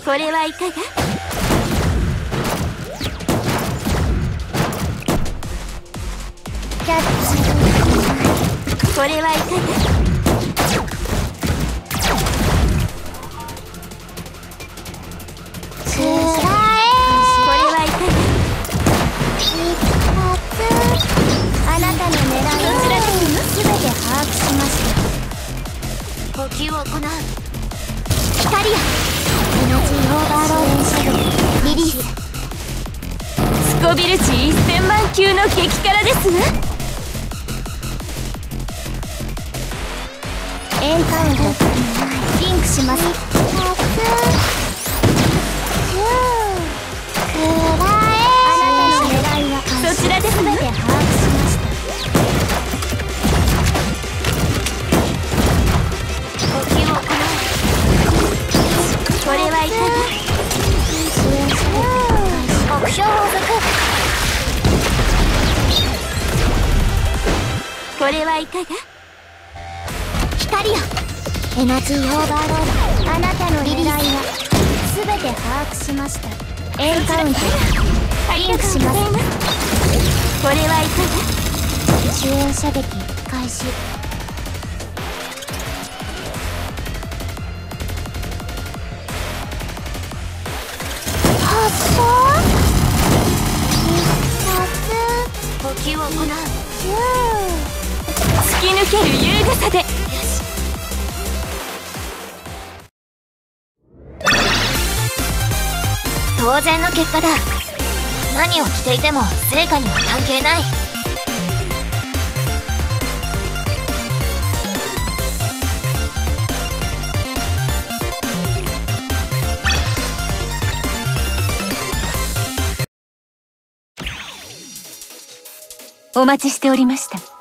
これはいかが？キャッチ。これはいかが？呼吸を行う。光やエナジーオーバーロードシャドウリリース。スコビル値1000万級の激辛ですわ。エンカウントリンクします。そちらですね。把握しました。これはいかが？目標を抜く。これはいかが？光よエナジーオーバーロード。あなたの狙いは全て把握しました。エンカウントリンクします。これはいかが？主演射撃開始。呼吸を行う。突き抜ける優雅さで。よし。当然の結果だ。何を着ていても成果には関係ない。お待ちしておりました。